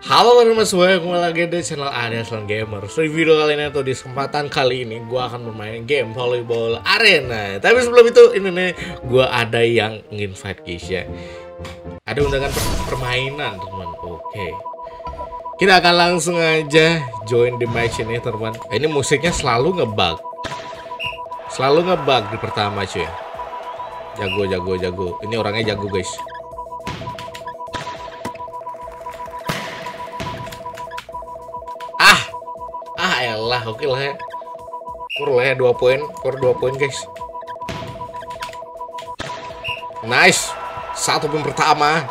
Halo teman-teman semuanya, kembali lagi di channel Adeslan Gamer. So, di video kali ini atau di kesempatan kali ini gue akan bermain game Volleyball Arena. Tapi sebelum itu, ini nih gue ada yang nginvite guys ya. Ada undangan permainan teman. Oke, kita akan langsung aja join the match ini teman. Ini musiknya selalu ngebug. Selalu ngebug di pertama cuy. Jago. Ini orangnya jago guys. Elah, oke lah ya. Kur lah ya 2 poin, kur 2 poin guys. Nice. 1 poin pertama.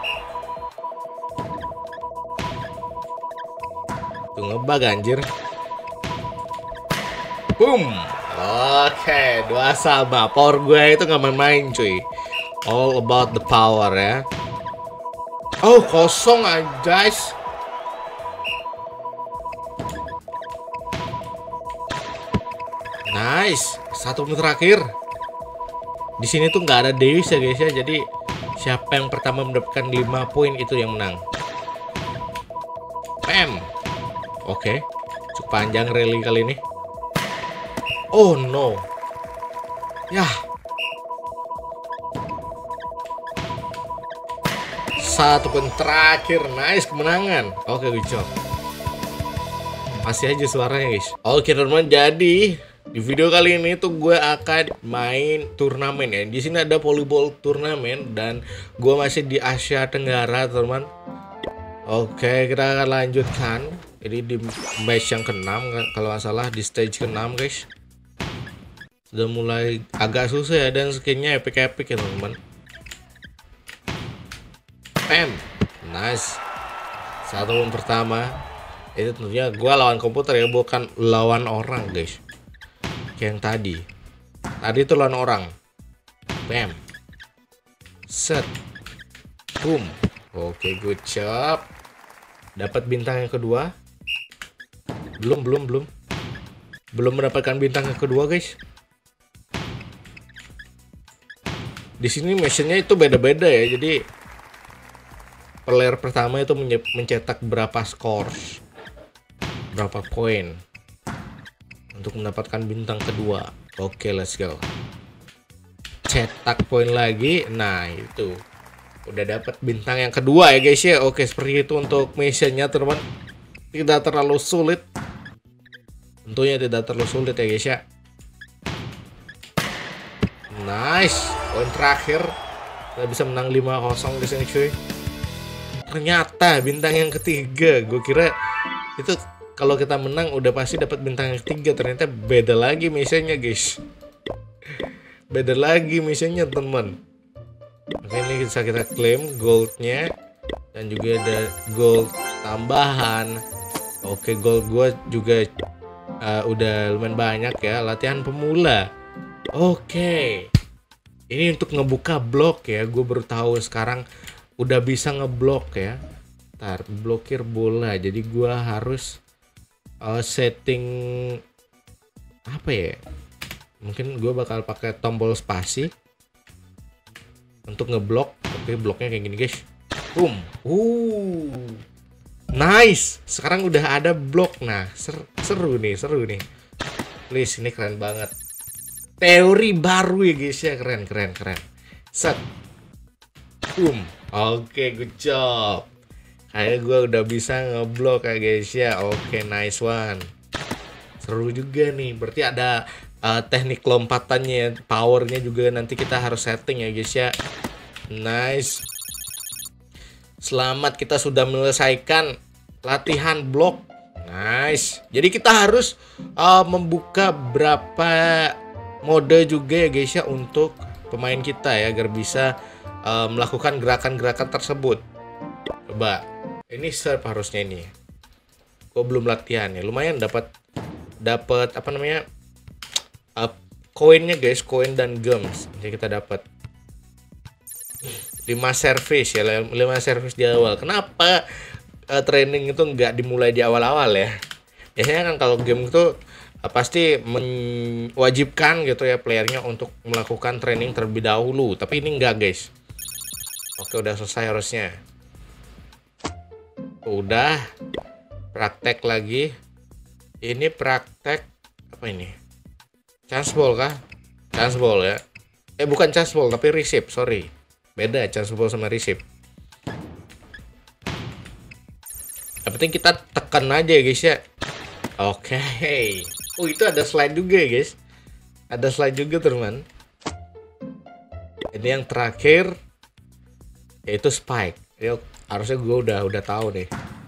Tuh ngebug anjir. Boom. Oke, 2-2. Power gue itu gak main-main cuy. All about the power ya. Oh, kosong aja guys. Nice, 1 menit terakhir. Di sini tuh nggak ada Davis ya guys ya. Jadi siapa yang pertama mendapatkan 5 poin itu yang menang. Pam. Oke, cukup panjang rally kali ini. Oh no. Yah. 1 poin terakhir. Nice, kemenangan. Oke, good job. Masih aja suaranya guys. Oke teman-teman, jadi di video kali ini tuh gue akan main turnamen ya. Di sini ada volleyball turnamen dan gue masih di Asia Tenggara, teman. Oke, kita akan lanjutkan. Ini di match yang ke-6 kalau nggak salah, di stage ke-6 guys. Sudah mulai agak susah ya, dan skinnya epic-epic ya teman. Pam. Nice. 1 poin pertama. Itu tentunya gue lawan komputer ya, bukan lawan orang guys. Yang tadi itu lawan orang. Bam. Set. Boom. Oke, good job. Dapat bintang yang kedua. Belum mendapatkan bintang yang kedua guys. Di sini missionnya itu beda-beda ya. Jadi player pertama itu mencetak berapa scores, berapa poin untuk mendapatkan bintang kedua. Oke, let's go. Cetak poin lagi. Nah, itu udah dapat bintang yang kedua ya guys ya. Oke, seperti itu untuk missionnya teman. Tidak terlalu sulit. Tentunya tidak terlalu sulit ya guys ya. Nice. Poin terakhir. Kita bisa menang 5-0 di sini cuy. Ternyata bintang yang ketiga. Gue kira itu kalau kita menang udah pasti dapat bintang yang ketiga, ternyata beda lagi misalnya guys. Beda lagi misalnya teman. Oke, ini bisa kita klaim goldnya dan juga ada gold tambahan. Oke, gold gua juga udah lumayan banyak ya. Latihan pemula. Oke, ini untuk ngebuka blok ya. Gue baru tahu sekarang udah bisa ngeblok ya. Ntar blokir bola. Jadi gua harus setting apa ya, mungkin gue bakal pakai tombol spasi untuk ngeblok. Oke, bloknya kayak gini guys. Boom. Nice, sekarang udah ada blok. Nah, seru nih. Please, ini keren banget, teori baru ya guys ya. Keren. Set. Boom. Oke, good job. Kayak gue udah bisa ngeblok ya guys ya. Oke, nice one. Seru juga nih. Berarti ada teknik lompatannya, powernya juga nanti kita harus setting ya guys ya. Nice. Selamat, kita sudah menyelesaikan latihan blok. Nice. Jadi kita harus membuka berapa mode juga ya guys ya untuk pemain kita ya, agar bisa melakukan gerakan-gerakan tersebut. Coba. Ini serve harusnya ini. Gue belum latihan ya. Lumayan dapat apa namanya? Koinnya guys, koin dan gems. Jadi kita dapat 5 service ya, 5 service di awal. Kenapa training itu nggak dimulai di awal-awal ya? Biasanya kan kalau game itu pasti mewajibkan gitu ya playernya untuk melakukan training terlebih dahulu. Tapi ini enggak guys. Oke, udah selesai harusnya. udah. Praktek lagi. Ini praktek apa ini? Chance ball kah? Chance ball ya. Bukan chance ball tapi receive, sorry. Beda chance ball sama receive. Yang penting kita tekan aja ya guys ya. Oke. Oh, itu ada slide juga ya guys. Ada slide juga teman. Ini yang terakhir yaitu spike. Yuk, harusnya gue udah tahu nih.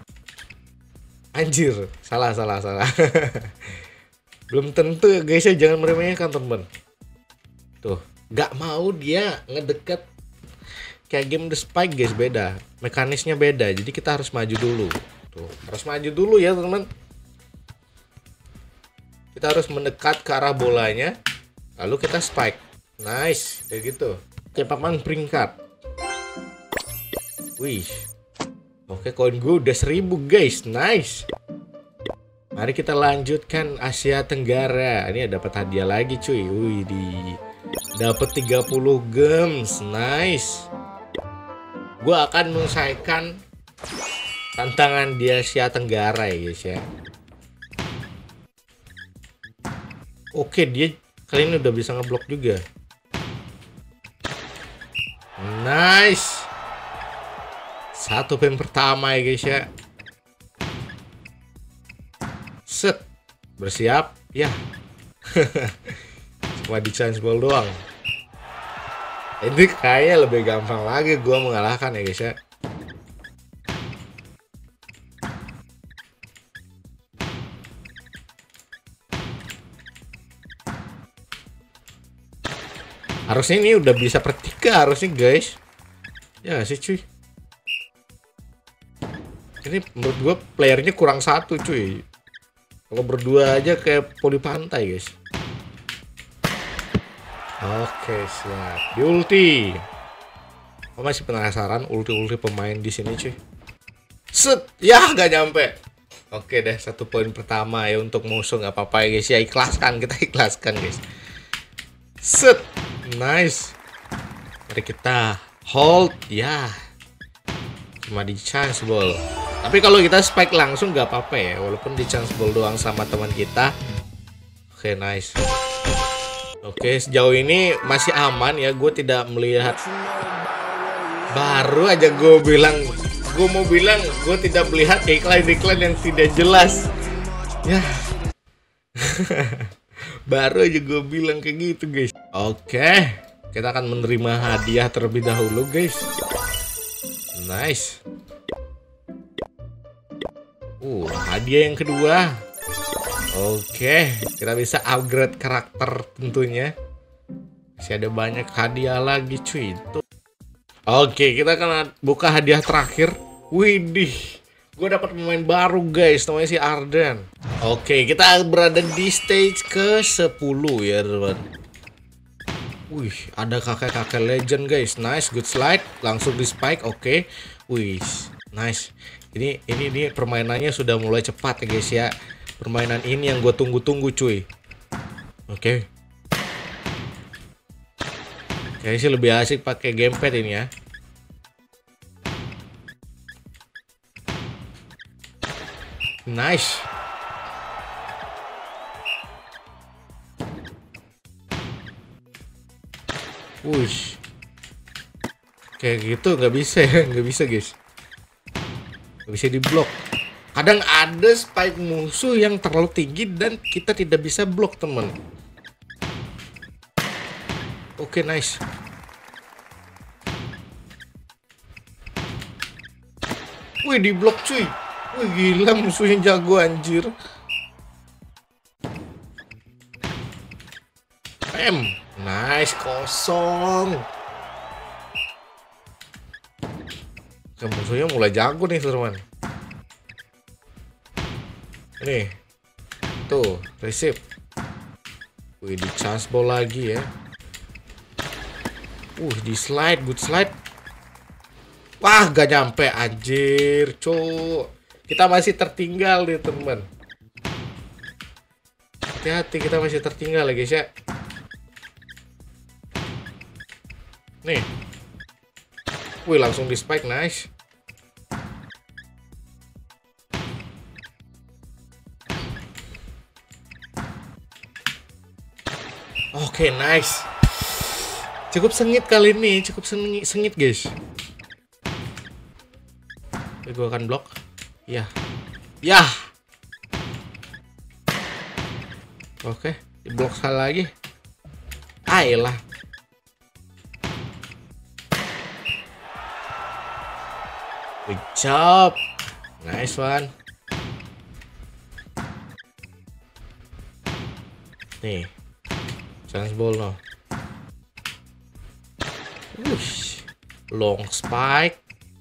Anjir, salah. Belum tentu guys ya, jangan meremehkan teman. Tuh, nggak mau dia ngedeket. Kayak game The Spike guys, beda. Mekanisnya beda, jadi kita harus maju dulu. Tuh, harus maju dulu ya teman. Kita harus mendekat ke arah bolanya, lalu kita spike. Nice, kayak gitu. Papan peringkat. Wih. Oke, koin gue udah 1000 guys. Nice. Mari kita lanjutkan Asia Tenggara. Ini dapat hadiah lagi cuy. Wih, dapat 30 gems. Nice. Gue akan menyelesaikan tantangan di Asia Tenggara ya guys ya. Oke, dia kali ini udah bisa ngeblok juga. Nice. Satu game pertama ya guys ya. Set. Bersiap. Ya. Cuma di chance ball doang. Ini kayaknya lebih gampang lagi gua mengalahkan ya guys ya. Harusnya ini udah bisa per 3 harusnya guys. Ya sih cuy. Ini menurut gue playernya kurang 1 cuy. Kalau berdua aja kayak poli pantai guys. Oke, siap. Di ulti. Aku masih penasaran ulti pemain di sini cuy. Set, ya gak nyampe. Oke deh, 1 poin pertama ya untuk musuh, nggak apa-apa ya guys ya. Ikhlaskan, kita ikhlaskan guys. Set, nice. Mari kita hold ya. Cuma di chance ball. Tapi kalau kita spike langsung nggak apa-apa ya, walaupun di chance ball doang sama teman kita. Oke, nice. Oke, sejauh ini masih aman ya, gue tidak melihat. Baru aja gue mau bilang gue tidak melihat iklan-iklan yang tidak jelas. Ya. Baru aja gue bilang kayak gitu guys. Oke, kita akan menerima hadiah terlebih dahulu guys. Nice. Hadiah yang kedua. Oke, kita bisa upgrade karakter tentunya. Masih ada banyak hadiah lagi cuy. Oke, kita akan buka hadiah terakhir. Widih, gue dapat pemain baru guys, namanya si Arden. Oke, kita berada di stage ke-10 ya teman. Wih, ada kakek-kakek legend guys. Nice, good slide, langsung di spike. Oke, wih, nice. Ini permainannya sudah mulai cepat ya guys ya. Permainan ini yang gue tunggu-tunggu cuy. Oke. Kayaknya sih lebih asik pakai gamepad ini ya. Nice. Wush. Kayak gitu nggak bisa ya, nggak bisa guys. Nggak bisa diblok. Kadang ada spike musuh yang terlalu tinggi dan kita tidak bisa blok teman. Oke, nice. Wih, di blok cuy. Wih, gila musuhnya jago anjir. Nice, kosong. Musuhnya mulai jago nih teman. Nih, tuh receive. Wih, di chance ball lagi ya. Di slide, good slide. Wah, gak nyampe anjir, cuk. Kita masih tertinggal nih teman. Hati-hati, kita masih tertinggal lagi guys ya. Nih. Wih, langsung di spike, nice. Oke, nice. Cukup sengit kali ini, cukup sengit guys. Gue akan blok. Ya. Oke, di blok sekali lagi. Ayolah. Good job. Nice one. Nih. Chance ball no. Long spike.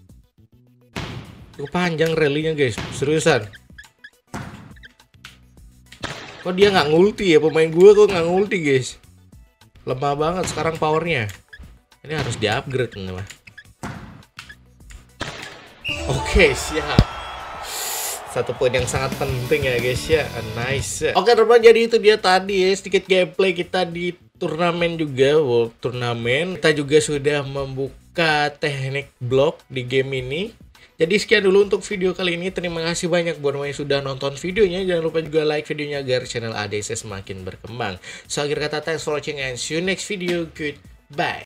Cukup panjang rally-nya guys, seriusan. Kok dia nggak ngulti ya, pemain gue kok nggak ngulti guys. Lemah banget sekarang powernya. Ini harus di-upgrade nih mah. Oke, siap. Satu poin yang sangat penting ya guys ya. Nice. Oke teman-teman, jadi itu dia tadi ya sedikit gameplay kita di turnamen juga, World Turnamen. Kita juga sudah membuka teknik blok di game ini. Jadi sekian dulu untuk video kali ini. Terima kasih banyak buat yang sudah nonton videonya. Jangan lupa juga like videonya agar channel ADC semakin berkembang. So akhir kata, thanks for watching and see you next video. Goodbye.